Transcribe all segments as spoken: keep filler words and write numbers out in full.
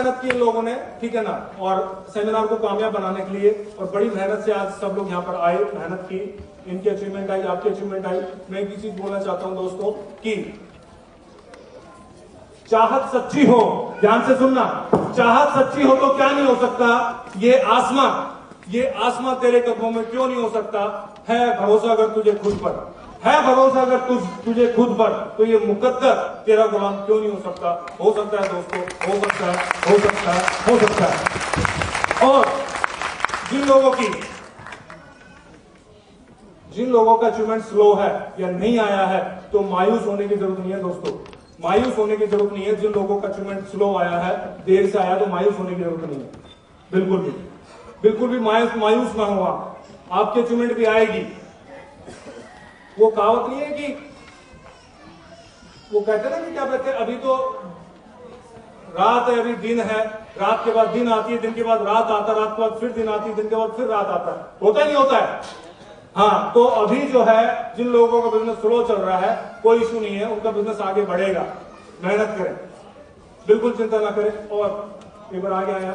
मेहनत की इन लोगों ने, ठीक है ना, और सेमिनार को कामयाब बनाने के लिए, और बड़ी मेहनत से आज सब लोग यहाँ पर आए, मेहनत की, इनकी अचीवमेंट आई, आपकी अचीवमेंट आई। मैं एक चीज बोलना चाहता हूं दोस्तों कि चाहत सच्ची हो, ध्यान से सुनना, चाहत सच्ची हो तो क्या नहीं हो सकता, ये आसमां, ये आसमां तेरे कदमों में क्यों नहीं हो सकता, है भरोसा अगर तुझे खुद पर, है भरोसा अगर तुझ तुझे खुद पर, तो ये मुकद्दर तेरा गुलाम क्यों नहीं हो सकता। हो सकता है दोस्तों, हो सकता है, हो सकता है, हो सकता है। और जिन लोगों की जिन लोगों का अचीवमेंट स्लो है या नहीं आया है, तो मायूस होने की जरूरत नहीं है दोस्तों, मायूस होने की जरूरत नहीं है। जिन लोगों का अचीवमेंट स्लो आया है, देर से आया, तो मायूस होने की जरूरत नहीं है, बिल्कुल भी, बिल्कुल भी मायूस मायूस ना हो। आपकी अचीवमेंट भी आएगी। वो कहावत नहीं है कि वो कहते हैं ना कि क्या कहते हैं, अभी तो रात है, अभी दिन है, रात के बाद दिन आती है, दिन के बाद रात आता है, रात के बाद फिर दिन आती है, दिन के बाद फिर रात आता है, होता नहीं होता है। हाँ, तो अभी जो है जिन लोगों का बिजनेस स्लो चल रहा है, कोई इशू नहीं है, उनका बिजनेस आगे बढ़ेगा। मेहनत करें, बिल्कुल चिंता ना करें। और एक बार आगे आया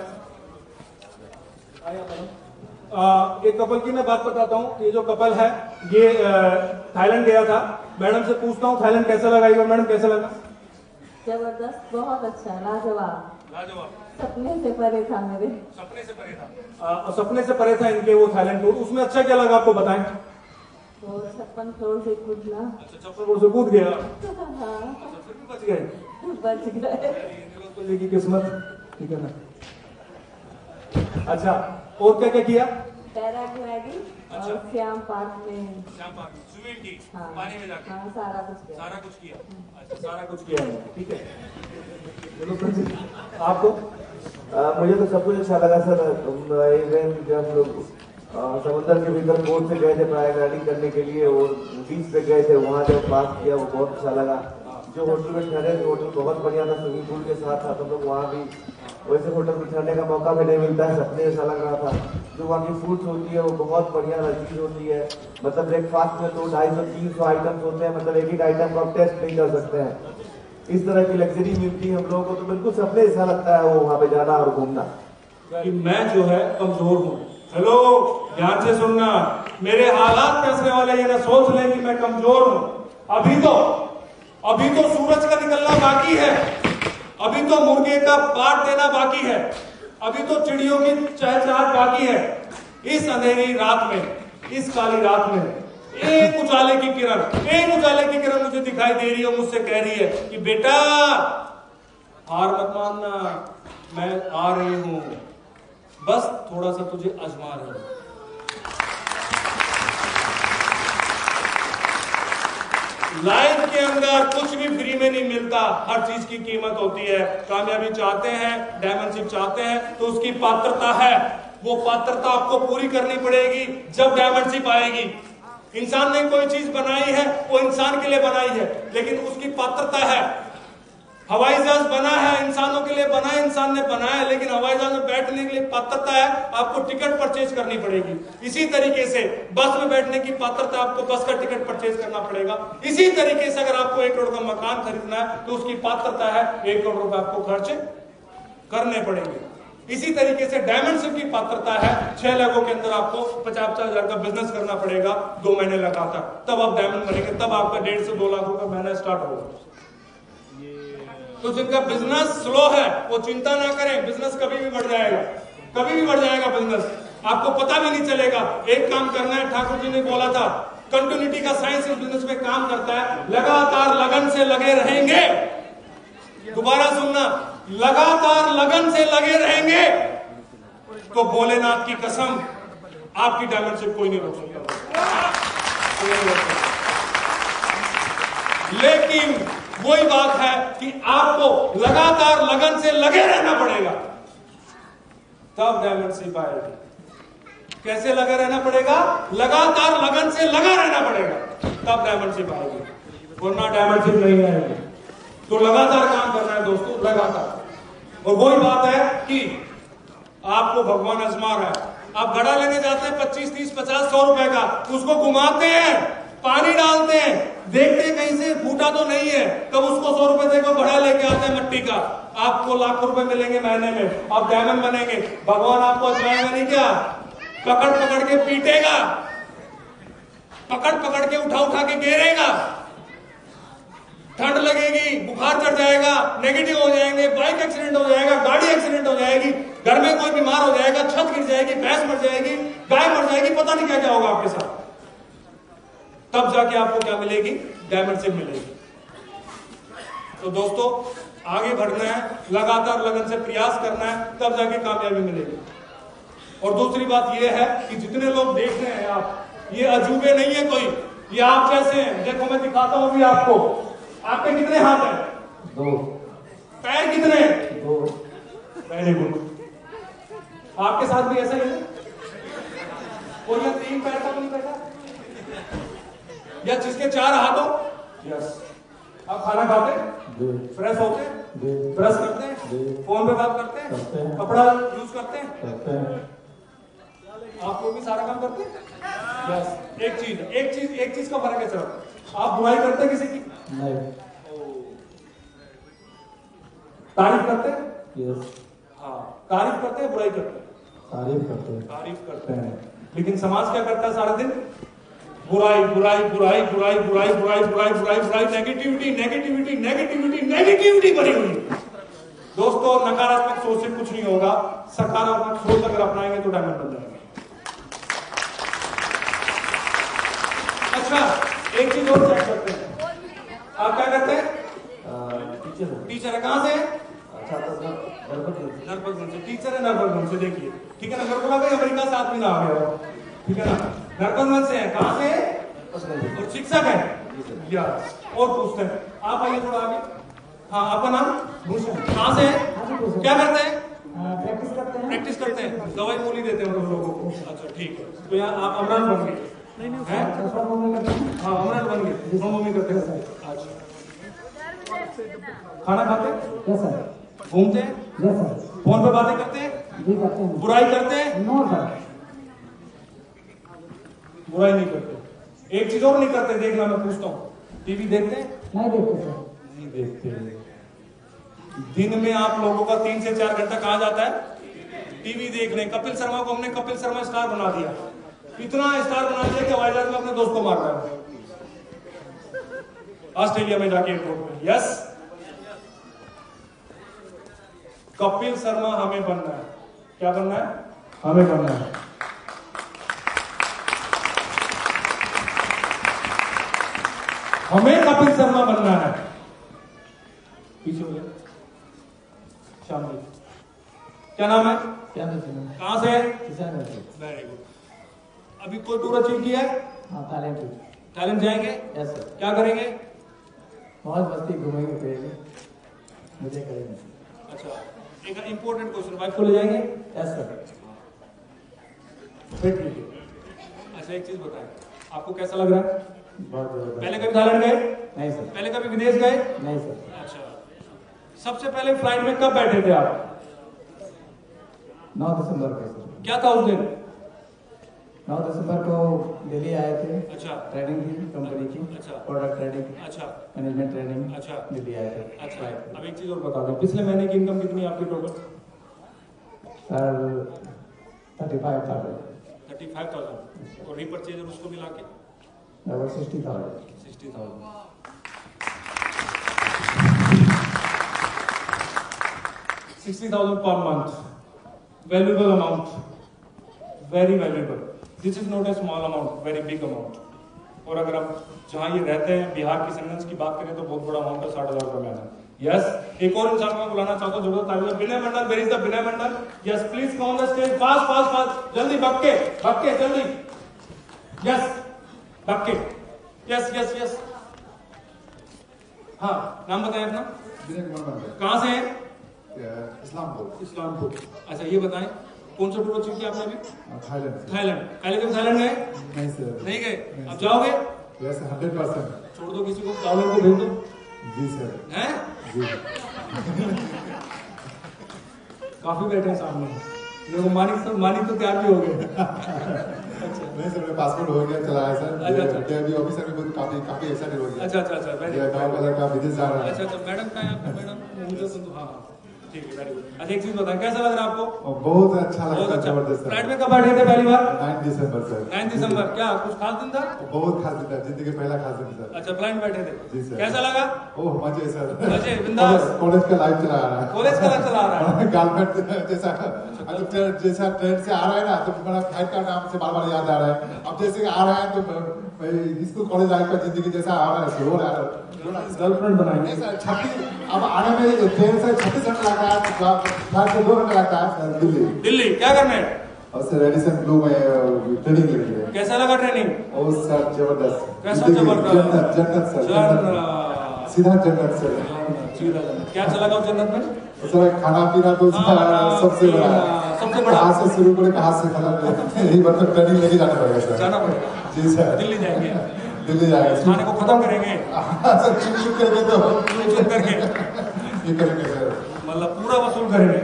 आया आ, एक कपल की मैं बात बताता हूँ। ये जो कपल है, ये थाईलैंड गया था। मैडम से पूछता हूँ थाईलैंड कैसा लगा, ये मैडम कैसा लगा? जबरदस्त, बहुत अच्छा, लाजवाब, लाजवाब, सपने से परे था मेरे, सपने से परे था। आ, सपने से परे था इनके वो थाईलैंड टूर। उसमें अच्छा क्या लगा आपको बताएं? वो छप्पन फ्लोर से कूदना। अच्छा, छप्पन फ्लोर से कूद गया। हाँ, अच्छा, फिर भी बच गए, बच गए, ये की किस्मत, ठीक है ना। अच्छा, और क्या क्या किया? पैराग्लाइडिंग और श्याम पार्क में, श्याम पार्क स्विमिंग की, हाँ, पानी में जाकर, हाँ, सारा कुछ किया, सारा कुछ किया। अच्छा, सारा कुछ किया, ठीक है। आपको? आ, मुझे तो सब कुछ अच्छा लगा सर। इवन जब हम लोग समुद्र के भीतर बोट से गए थे पैराग्लाइडिंग करने के लिए, और बीच पे गए थे, वहाँ जब पास किया वो बहुत अच्छा लगा। जो होटल में ठहरे थे, होटल बहुत बढ़िया था, स्विमिंग पूल के साथ था। तो लोग वहाँ भी वैसे होटल में ठहरने का मौका भी नहीं मिलता है, सपने ऐसा लग रहा था। जो वहाँ की फूड्स होती है वो बहुत बढ़िया लजीज होती है। मतलब ब्रेकफास्ट में तो ढाई सौ तीन सौ आइटम्स होते हैं, मतलब एक एक आइटम को आप टेस्ट नहीं कर सकते हैं। इस तरह की लग्जरी मिलती है हम लोगों को, तो बिल्कुल सपने ऐसा लगता है वो वहाँ पे जाना और घूमना। कि मैं जो है कमजोर हूँ। हेलो, ध्यान से सुनना, मेरे हालात कैसने वाले ये ना सोच लें कि मैं कमजोर हूँ। अभी तो अभी तो सूरज का निकलना बाकी है, अभी तो मुर्गे का पाट देना बाकी है, अभी तो चिड़ियों की चहचहाट बाकी है। इस अंधेरी रात में, इस काली रात में एक उजाले की किरण, एक उजाले की किरण मुझे दिखाई दे रही है, मुझसे कह रही है कि बेटा हार मत मानना, मैं आ रही हूं, बस थोड़ा सा तुझे आजमा रही हूं। लाइफ के अंदर कुछ भी फ्री में नहीं मिलता, हर चीज की कीमत होती है। कामयाबी चाहते हैं, डायमंडशिप चाहते हैं, तो उसकी पात्रता है, वो पात्रता आपको पूरी करनी पड़ेगी। जब डायमंडशिप आएगी, इंसान ने कोई चीज बनाई है, वो इंसान के लिए बनाई है, लेकिन उसकी पात्रता है। हवाई जहाज बना है, इंसानों के लिए बना है, इंसान ने बनाया है, लेकिन हवाई जहाज में बैठने के लिए पात्रता है, आपको टिकट परचेज करनी पड़ेगी। इसी तरीके से बस में बैठने की पात्रता, आपको बस का टिकट परचेज करना पड़ेगा। इसी तरीके से अगर आपको एक करोड़ का मकान खरीदना है, तो उसकी पात्रता है, एक करोड़ रुपए आपको खर्च करने पड़ेंगे। इसी तरीके से डायमंडशिप की पात्रता है, छह लाखों के अंदर आपको पचास पचास हजार का बिजनेस करना पड़ेगा, दो महीने लगातार, तब आप डायमंड बनेंगे, तब आपका डेढ़ से दो लाख रुपए महीना स्टार्ट होगा। तो जिनका बिजनेस स्लो है वो चिंता ना करें, बिजनेस कभी भी बढ़ जाएगा, कभी भी बढ़ जाएगा बिजनेस, आपको पता भी नहीं चलेगा। एक काम करना है, ठाकुर जी ने बोला था, कंटिन्यूटी का साइंस इस बिजनेस में काम करता है। लगातार लगन से लगे रहेंगे, दोबारा सुनना, लगातार लगन से लगे रहेंगे तो भोलेनाथ की कसम आपकी डायमंडशिप कोई नहीं रोक सकता। लेकिन वही बात है कि आपको लगातार लगन से लगे रहना पड़ेगा, तब डायमंडशिप आएगी। कैसे लगे रहना पड़ेगा? लगातार लगन से लगा रहना पड़ेगा, तब डायमंडशिप आएगी, वरना डायमंडशिप नहीं आएगी। तो लगातार काम करना है दोस्तों, लगातार। और वही बात है कि आपको भगवान आजमा रहा है। आप घड़ा लेने जाते हैं पच्चीस तीस पचास सौ रुपए का, उसको घुमाते हैं, पानी डालते हैं, देखते हैं कहीं से फूटा तो नहीं है, तब उसको सौ रुपए देकर घड़ा लेके आते हैं मट्टी का, आपको लाखों रुपए मिलेंगे महीने में, आप डायमंड बनेंगे, भगवान आपको अजमाएगा नहीं क्या? पकड़ पकड़ के पीटेगा, पकड़ पकड़ के उठा उठा के घेरेगा, ठंड लगेगी, बुखार चढ़ जाएगा, नेगेटिव हो जाएंगे, बाइक एक्सीडेंट हो जाएगा, गाड़ी एक्सीडेंट हो जाएगी, घर में कोई बीमार हो जाएगा, छत गिर जाएगी, भैंस मर जाएगी, गाय मर जाएगी, पता नहीं क्या क्या होगा आपके साथ। तब जाके आपको क्या मिलेगी? डायमंड शिप मिलेगी। तो दोस्तों आगे बढ़ना है, लगातार लगन से प्रयास करना है, तब जाके कामयाबी मिलेगी। और दूसरी बात यह है कि जितने लोग देख रहे हैं आप, ये अजूबे नहीं है कोई, ये आप जैसे हैं। देखो मैं दिखाता हूं अभी आपको, आपके कितने हाथ हैं? दो। पैर कितने? दो। Very good. आपके साथ भी ऐसा ही है? कोई या तीन पैर का तो नहीं बैठा, या जिसके चार हाथ हो? यस। आप खाना खाते? फ्रेश होते? ब्रश करते हैं? फोन पे बात करते हैं? कपड़ा यूज करते हैं? आप लोग भी सारा काम करते हैं? यस। एक चीज एक चीज एक चीज का फर्क है सर, आप बुराई करते हैं किसी की? नहीं। तारीफ करते हैं? यस। हाँ, तारीफ करते हैं, बुराई करते हैं? तारीफ करते हैं। तारीफ करते हैं। लेकिन समाज क्या करता है सारा दिन? बुराई बुराई बुराई बुराई बुराई बुराई बुराई बुराई बुराई नेगेटिविटी नेगेटिविटी नेगेटिविटी नेगेटिविटी भरी हुई है। दोस्तों नकारात्मक सोच से कुछ नहीं होगा, सकारात्मक सोच अगर अपनाएंगे तो डायमंड बन जाएंगे। अच्छा एक चीज और चेक करते हैं, आप क्या करते हैं? टीचर टीचर है, कहां से? नरपतगंज से। टीचर है नरपतगंज से, देखिए ठीक है ना, मेरे को लगा अमेरिका से आदमी ना आ गया, ठीक है ना, नरपतगंज से है। कहां से? और शिक्षक है या और पूछते हैं, आप आइए थोड़ा आगे। हाँ आपका नाम? भूषण। कहां से है? क्या करते हैं? प्रैक्टिस करते हैं। प्रैक्टिस करते हैं, दवाई गोली देते हैं हम लोगों को। अच्छा ठीक है, तो यहाँ आप अमरान बन गए? हाँ अमरान बन गए, हम मम्मी करते हैं। अच्छा खाना खाते हैं? Yes sir. घूमते हैं? Yes sir. फोन पे बातें करते हैं? जी करते हैं। बुराई करते हैं? No sir. बुराई नहीं करते। एक चीज और नहीं करते, देखना मैं पूछता हूँ, टीवी देखते हैं? नहीं देखते सर। नहीं देखते। दिन में आप लोगों का तीन से चार घंटा कहाँ जाता है? टीवी देखने। कपिल शर्मा को हमने कपिल शर्मा स्टार बना दिया, इतना स्टार बना दिया कि हवाई जहाज में अपने दोस्त को मार रहा है ऑस्ट्रेलिया में जाके एयरपोर्ट में। यस, कपिल शर्मा हमें बनना है। क्या बनना है? हमें बनना है। हमें कपिल शर्मा बनना है। पीछे हो गया शामिल। क्या नाम है? कहां से? Very good. अभी कोई टूर अचीव किया है? हाँ टैलेंट। टैलेंट जाएंगे? Yes sir. क्या करेंगे? बहुत मस्ती घूमेंगे फिरेंगे, मुझे करेंगे। अच्छा एक इंपॉर्टेंट क्वेश्चन, वाइफ को ले जाएंगे? Yes sir. फिट लीजिए। अच्छा एक चीज बताएं, आपको कैसा लग रहा है? बहुत बहुत। पहले कभी थाईलैंड गए? नहीं सर। पहले कभी विदेश गए? नहीं सर। अच्छा सबसे पहले फ्लाइट में कब बैठे थे आप? नौ दिसंबर को सर। क्या था उस दिन? नौ दिसंबर को दिल्ली आए थे। अच्छा ट्रेनिंग थी कंपनी की। अच्छा। Product training. अच्छा मैनेजमेंट ट्रेनिंग। अच्छा दिल्ली आए थे। अच्छा अब एक चीज और बता दें, पिछले महीने की इनकम कितनी आपकी total? Sir thirty five thousand. Thirty five thousand और रीपरचेज और उसको मिला के लगभग sixty thousand. Sixty thousand. Sixty thousand पर month, valuable amount, very valuable. This is not a small amount, very big amount. और अगर हम जहां ये रहते हैं बिहार की सेंटेंस की बात करें तो बहुत बड़ा अमाउंट है, साठ हजार रुपए महीना। यस एक और इंसान को बुलाना चाहता हूं, जरूरत तालियों। Vinay Mandal, where is the Vinay Mandal? Yes please come on the stage, fast fast fast, जल्दी भक्के भक्के जल्दी। यस भक्के, यस यस यस। हाँ नाम बताएं अपना। कहां से हैं? इस्लामपुर। इस्लामपुर। अच्छा ये बताएं कौन सा टूर अचीव किया आपने अभी? थाईलैंड। थाईलैंड। पहले कभी थाईलैंड गए? नहीं सर। नहीं गए, अब जाओगे? Yes hundred percent. छोड़ दो किसी को, चावल को भेज दो। जी सर। हैं? जी। काफी बैठे हैं सामने, देखो मानिक सर, मानिक तो तैयार भी हो गए। अच्छा नहीं सर, मेरा पासपोर्ट हो गया, चला है सर। अच्छा अच्छा। अभी ऑफिसर भी काफी काफी एक्साइटेड हो गया। अच्छा अच्छा अच्छा वेरी गाँव का लड़का विदेश जा रहा है। अच्छा अच्छा मैडम का है आपका? मैडम मुझे तो हाँ ठीक है, वेरी गुड। अच्छा एक चीज बताएं, कैसा लग रहा है आपको? बहुत अच्छा बहुत लगता है, अच्छा। जबरदस्त। फ्लाइट में कब बैठे थे पहली बार? नाइन दिसंबर सर। नाइन दिसंबर। क्या कुछ खास दिन था? बहुत खास दिन था, जिंदगी का पहला खास दिन सर। अच्छा, फ्लाइट में बैठे थे। जी सर। कैसा लगा? ओह मजे सर। मजे, बिंदास। कॉलेज का लाइफ चला आ रहा है। कॉलेज का लाइफ चला आ रहा है। गर्लफ्रेंड जैसा मतलब ट्रेन जैसा ट्रेन से आ रहा है ना, तो बड़ा फ्लाइट का नाम से बार बार याद आ रहा है। अब जैसे आ रहा है तो स्कूल कॉलेज लाइफ का जिंदगी जैसा आ रहा है, हो रहा है। गर्लफ्रेंड बनाएंगे नहीं सर, छत्तीस अब आने में ट्रेन से छत्तीस घंटे लगता है, फ्लाइट से दो घंटे लगता है दिल्ली। दिल्ली क्या करने? और सर रेडिसन ब्लू में ट्रेनिंग ले रही है। कैसा लगा ट्रेनिंग? ओ सर जबरदस्त। कैसा जबरदस्त? जन्नत जन्नत सर, जन्नत। सीधा जन्नत सर। सीधा जन्नत। क्या चला गया जन्नत में? सर खाना पीना तो खाना सबसे बड़ा पीना, सबसे बड़ा। हाथ से शुरू करके हाथ से खत्म, यही मतलब ट्रेनिंग लेके जाना पड़ेगा सर। जाना पड़ेगा। जी सर। दिल्ली जाएंगे, दिल्ली जाएगा खाने को खत्म करेंगे सर, चुप चुप करके तो चुन चुन करके, ये करेंगे सर। मतलब पूरा वसूल करेंगे।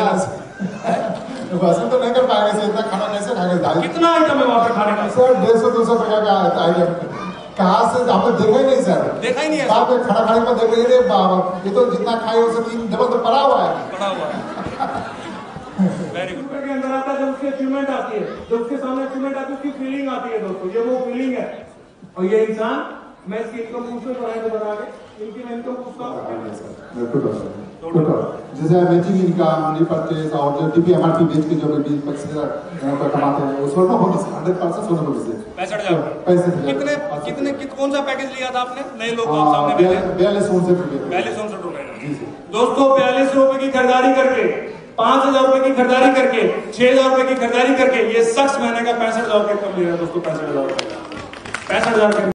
वसूल तो नहीं कर पाएंगे सर, इतना खाना कैसे खाएंगे? कितना आइटम है वहाँ पे खाने का? सर डेढ़ सौ दो सौ रुपया का आइटम कहाँ से आपने देखा ही नहीं सर? देखा ही नहीं है। आप खाना खाने पर देख रहे थे बाबा, ये तो जितना खाए उससे तीन डबल तो पड़ा हुआ है। पड़ा हुआ है। Very good. के अंदर आता है जब उसकी अचीवमेंट आती है, जब उसके सामने अचीवमेंट आती है उसकी फीलिंग आती है दोस्तों, ये वो फीलिंग है। और ये इंसान, मैं इसकी इनकम पूछने को आए बता के इनकी मैं इनकम पूछता हूँ। जैसे मैचिंग इनकम, रिपर्चेज और जो टीपीएमआरपी बेच के जो बीस पच्चीस हजार कमाते हैं वो सोलह बोनस हंड्रेड परसेंट सोलह बोनस है। पैंसठ हजार पैसे कितने कितने कित, कौन सा पैकेज लिया था आपने? नए लोग आप सामने बैठे हैं। बयालीस उनसठ रुपये बयालीस उनसठ रुपए। दोस्तों बयालीस रुपए की खरीदारी करके, पांच हजार रुपए की खरीदारी करके, छह हजार रुपए की खरीदारी करके ये शख्स महीने का पैंसठ हजार रुपये कम ले रहा है दोस्तों। पैंसठ हजार पैंसठ हजार